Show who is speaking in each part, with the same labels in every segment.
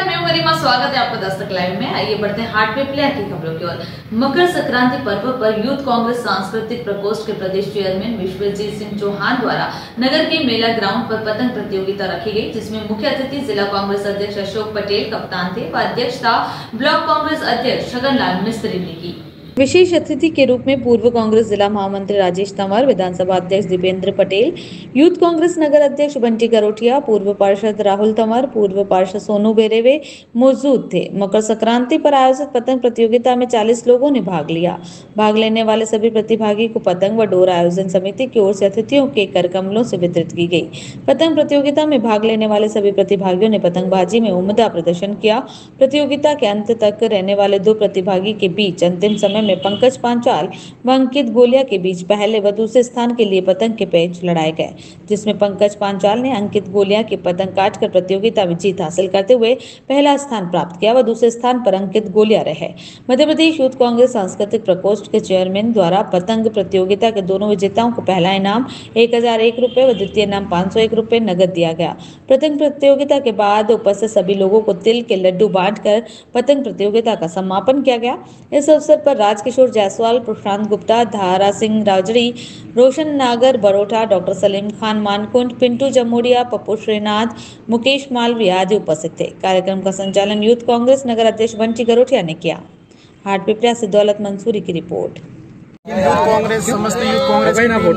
Speaker 1: नमस्कार, मैं गरिमा। स्वागत है आपका दस्तक लाइव में। आइए बढ़ते हैं हाट पे प्लेयर की खबरों की ओर। मकर संक्रांति पर्व पर यूथ कांग्रेस सांस्कृतिक प्रकोष्ठ के प्रदेश चेयरमैन विश्वजीत सिंह चौहान द्वारा नगर के मेला ग्राउंड पर पतंग प्रतियोगिता रखी गई, जिसमें मुख्य अतिथि जिला कांग्रेस अध्यक्ष अशोक पटेल कप्तान थे व अध्यक्षता ब्लॉक कांग्रेस अध्यक्ष छगनलाल मिस्त्री ने की। विशेष अतिथि के रूप में पूर्व कांग्रेस जिला महामंत्री राजेश तंवर, विधानसभा अध्यक्ष दीपेंद्र पटेल, यूथ कांग्रेस नगर अध्यक्ष बंटी करोटिया, पूर्व पार्षद राहुल तंवर, पूर्व पार्षद सोनू बेरेवे मौजूद थे। मकर संक्रांति पर आयोजित पतंग प्रतियोगिता में 40 लोगों ने भाग लिया। भाग लेने वाले सभी प्रतिभागी को पतंग व डोर आयोजन समिति की ओर से अतिथियों के करकमलों से वितरित की गई। पतंग प्रतियोगिता में भाग लेने वाले सभी प्रतिभागियों ने पतंगबाजी में उम्दा प्रदर्शन किया। प्रतियोगिता के अंत तक रहने वाले दो प्रतिभागी के बीच अंतिम समय में पंकज पांचाल व अंकित गोलिया के बीच पहले व दूसरे स्थान के लिए पतंग के पेच लड़ाए गए, जिसमें पंकज पांचाल ने अंकित गोलिया के पतंग काटकर प्रतियोगिता में जीत हासिल करते हुए पहला स्थान प्राप्त किया व दूसरे स्थान पर अंकित गोलिया रहे। मध्य प्रदेश यूथ कांग्रेस सांस्कृतिक प्रकोष्ठ के चेयरमैन द्वारा पतंग प्रतियोगिता के दोनों विजेताओं को पहला इनाम 1001 रुपए व द्वितीय इनाम 501 रुपए नगद दिया गया। पतंग प्रतियोगिता के बाद उपस्थित सभी लोगों को तिल के लड्डू बांटकर पतंग प्रतियोगिता का समापन किया गया। इस अवसर पर राजकिशोर जायसवाल, प्रशांत गुप्ता, धारा सिंह राजड़ी, रोशन नागर बरोटा, डॉक्टर सलीम खान मानकुंड, पिंटू जमोडिया, पप्पू श्रीनाथ, मुकेश मालवी आदि उपस्थित थे। कार्यक्रम का संचालन यूथ कांग्रेस नगर अध्यक्ष बंटी करोटिया ने किया। हाट पिपरिया से दौलत मंसूरी की रिपोर्ट।
Speaker 2: यूथ कांग्रेस समस्त यूथ कांग्रेस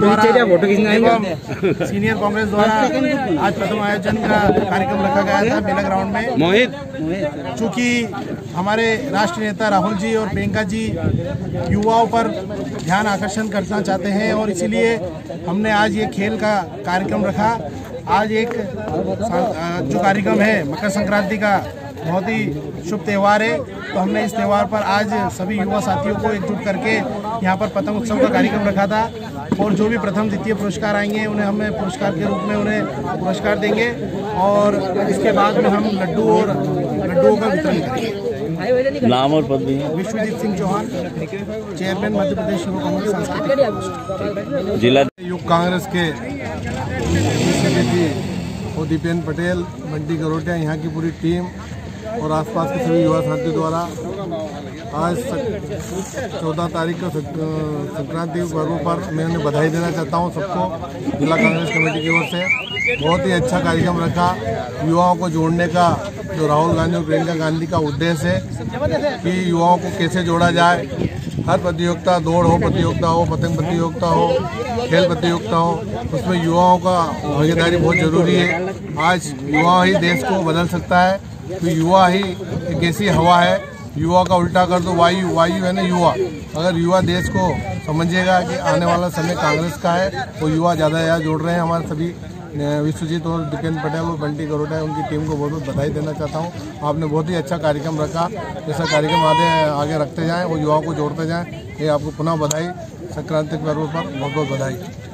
Speaker 2: सीनियर कांग्रेस द्वारा आज प्रथम आयोजन का कार्यक्रम रखा गया था मेला ग्राउंड में। चूँकि हमारे राष्ट्रीय नेता राहुल जी और प्रियंका जी युवाओं पर ध्यान आकर्षण करना चाहते हैं और इसीलिए हमने आज ये खेल का कार्यक्रम रखा। आज एक जो कार्यक्रम है मकर संक्रांति का बहुत ही शुभ त्यौहार है, तो हमने इस त्यौहार पर आज सभी युवा साथियों को एकजुट करके यहाँ पर पतंग उत्सव का कार्यक्रम रखा था और जो भी प्रथम द्वितीय पुरस्कार आएंगे उन्हें हमें पुरस्कार के रूप में उन्हें पुरस्कार देंगे और इसके बाद में हम लड्डुओं का वितरण करेंगे।
Speaker 3: नाम और पद भी?
Speaker 2: विश्वजीत सिंह चौहान, चेयरमैन मध्य प्रदेश युवा कांग्रेस सांस्कृतिक
Speaker 3: जिला
Speaker 2: युवा कांग्रेस के और दीपेंद्र पटेल, बंटी करोटिया, यहाँ की पूरी टीम और आसपास के सभी युवा साथियों द्वारा आज 14 तारीख का संक्रांति पर्व पर मैं उन्हें बधाई देना चाहता हूं सबको। जिला कांग्रेस कमेटी की ओर से बहुत ही अच्छा कार्यक्रम रखा। युवाओं को जोड़ने का जो राहुल गांधी और प्रियंका गांधी का उद्देश्य है कि युवाओं को कैसे जोड़ा जाए। हर प्रतियोगिता, दौड़ हो प्रतियोगिता हो, पतंग प्रतियोगिता हो, खेल प्रतियोगिता हो, उसमें युवाओं का भागीदारी बहुत जरूरी है। आज युवा ही देश को बदल सकता है, तो युवा ही एक ऐसी हवा है, युवा का उल्टा कर दो वायु, वायु है ना युवा। अगर युवा देश को समझेगा कि आने वाला समय कांग्रेस का है, तो युवा ज़्यादा जोड़ रहे हैं। हमारे सभी विश्वजीत और दीपेंद्र पटेल और बंटी करोटिया उनकी टीम को बहुत बहुत बधाई देना चाहता हूं। आपने बहुत ही अच्छा कार्यक्रम रखा। ऐसा कार्यक्रम आगे रखते जाएं और युवाओं को जोड़ते जाएं। ये आपको पुनः बधाई। संक्रांति पर्व पर बहुत बहुत बधाई।